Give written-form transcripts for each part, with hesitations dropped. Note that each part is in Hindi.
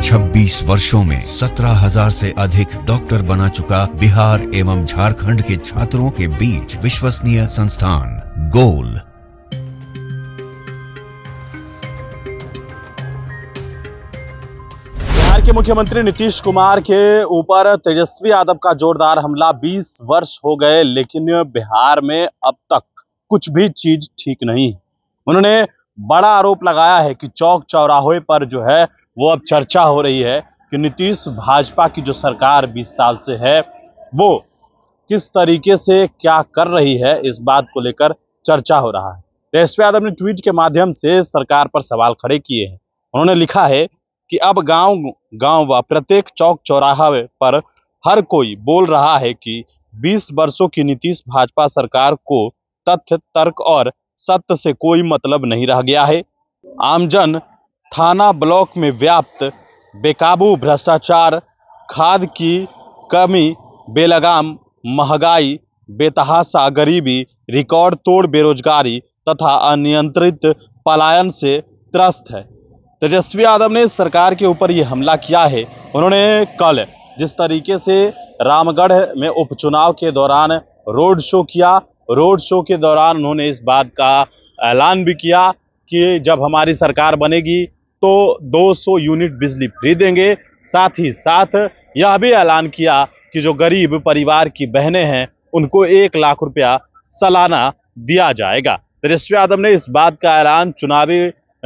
26 वर्षों में 17,000 से अधिक डॉक्टर बना चुका बिहार एवं झारखंड के छात्रों के बीच विश्वसनीय संस्थान गोल। बिहार के मुख्यमंत्री नीतीश कुमार के ऊपर तेजस्वी यादव का जोरदार हमला। 20 वर्ष हो गए लेकिन बिहार में अब तक कुछ भी चीज ठीक नहीं है। उन्होंने बड़ा आरोप लगाया है कि चौक चौराहे पर जो है वो अब चर्चा हो रही है कि नीतीश भाजपा की जो सरकार 20 साल से है वो किस तरीके से क्या कर रही है, इस बात को लेकर चर्चा हो रहा है। तेजस्वी यादव ने ट्वीट के माध्यम से सरकार पर सवाल खड़े किए हैं। उन्होंने लिखा है कि अब गांव गांव व प्रत्येक चौक चौराहे पर हर कोई बोल रहा है कि 20 वर्षों की नीतीश भाजपा सरकार को तथ्य, तर्क और सत्य से कोई मतलब नहीं रह गया है। आमजन थाना ब्लॉक में व्याप्त बेकाबू भ्रष्टाचार, खाद की कमी, बेलगाम महंगाई, बेतहाशा गरीबी, रिकॉर्ड तोड़ बेरोजगारी तथा अनियंत्रित पलायन से त्रस्त है। तेजस्वी यादव ने सरकार के ऊपर यह हमला किया है। उन्होंने कल जिस तरीके से रामगढ़ में उपचुनाव के दौरान रोड शो किया, रोड शो के दौरान उन्होंने इस बात का ऐलान भी किया कि जब हमारी सरकार बनेगी तो 200 यूनिट बिजली फ्री देंगे। साथ ही साथ यह भी ऐलान किया कि जो गरीब परिवार की बहनें हैं उनको 1 लाख रुपया सालाना दिया जाएगा। तेजस्वी यादव ने इस बात का ऐलान चुनावी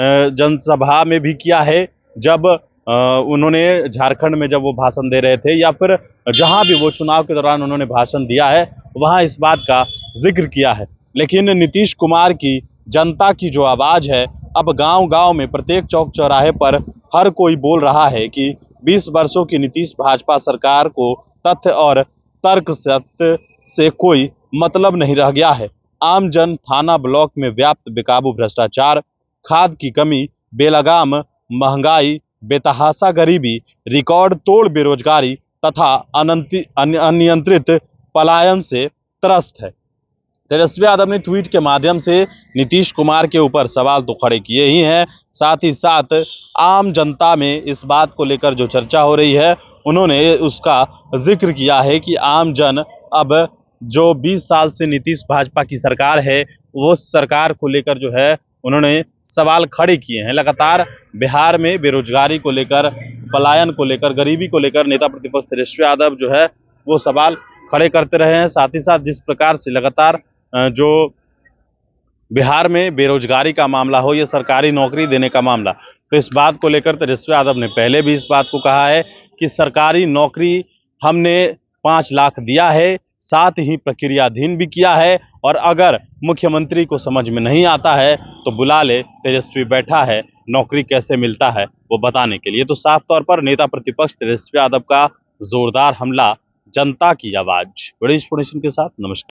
जनसभा में भी किया है। जब उन्होंने झारखंड में जब वो भाषण दे रहे थे या फिर जहां भी वो चुनाव के दौरान उन्होंने भाषण दिया है वहां इस बात का जिक्र किया है। लेकिन नीतीश कुमार की जनता की जो आवाज है, अब गांव-गांव में प्रत्येक चौक चौराहे पर हर कोई बोल रहा है कि 20 वर्षों की नीतीश भाजपा सरकार को तथ्य और तर्क सत्य से कोई मतलब नहीं रह गया है। आम जन थाना ब्लॉक में व्याप्त बेकाबू भ्रष्टाचार, खाद की कमी, बेलगाम महंगाई, बेतहाशा गरीबी, रिकॉर्ड तोड़ बेरोजगारी तथा अनियंत्रित पलायन से त्रस्त है। तेजस्वी यादव ने ट्वीट के माध्यम से नीतीश कुमार के ऊपर सवाल तो खड़े किए ही हैं, साथ ही साथ आम जनता में इस बात को लेकर जो चर्चा हो रही है उन्होंने उसका जिक्र किया है कि आम जन अब जो 20 साल से नीतीश भाजपा की सरकार है वो सरकार को लेकर जो है उन्होंने सवाल खड़े किए हैं। लगातार बिहार में बेरोजगारी को लेकर, पलायन को लेकर, गरीबी को लेकर नेता प्रतिपक्ष तेजस्वी यादव जो है वो सवाल खड़े करते रहे हैं। साथ ही साथ जिस प्रकार से लगातार जो बिहार में बेरोजगारी का मामला हो या सरकारी नौकरी देने का मामला, तो इस बात को लेकर तेजस्वी यादव ने पहले भी इस बात को कहा है कि सरकारी नौकरी हमने 5 लाख दिया है, साथ ही प्रक्रियाधीन भी किया है और अगर मुख्यमंत्री को समझ में नहीं आता है तो बुला ले, तेजस्वी बैठा है, नौकरी कैसे मिलता है वो बताने के लिए। तो साफ तौर पर नेता प्रतिपक्ष तेजस्वी यादव का जोरदार हमला, जनता की आवाज। बड़ी इंफॉर्मेशन के साथ नमस्कार।